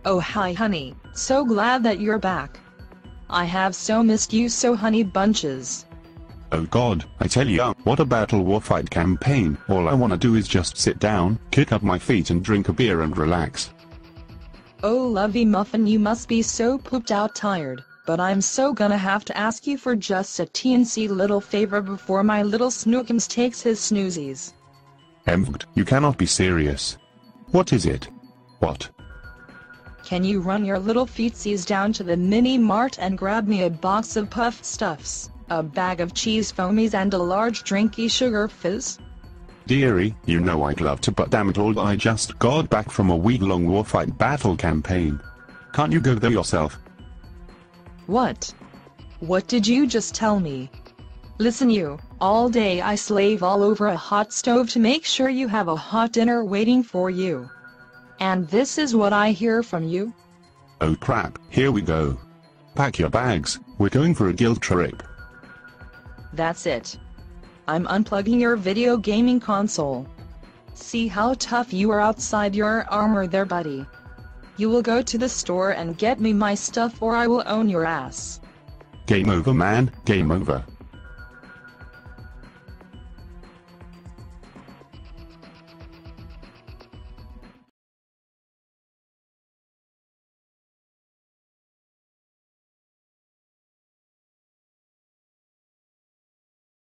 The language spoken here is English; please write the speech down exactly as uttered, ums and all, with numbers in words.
Oh hi honey, so glad that you're back. I have so missed you so honey bunches. Oh god, I tell ya, what a battle warfight campaign. All I wanna do is just sit down, kick up my feet and drink a beer and relax. Oh lovey muffin, you must be so pooped out tired, but I'm so gonna have to ask you for just a teensy little favor before my little Snookums takes his snoozies. Emvd, you cannot be serious. What is it? What? Can you run your little feetsies down to the mini mart and grab me a box of puffed stuffs, a bag of cheese foamies and a large drinky sugar fizz? Dearie, you know I'd love to, but damn it all, I just got back from a week-long warfight battle campaign. Can't you go there yourself? What? What did you just tell me? Listen you, all day I slave all over a hot stove to make sure you have a hot dinner waiting for you. And this is what I hear from you? Oh crap, here we go. Pack your bags, we're going for a guild trip. That's it. I'm unplugging your video gaming console. See how tough you are outside your armor there, buddy. You will go to the store and get me my stuff or I will own your ass. Game over, man, game over.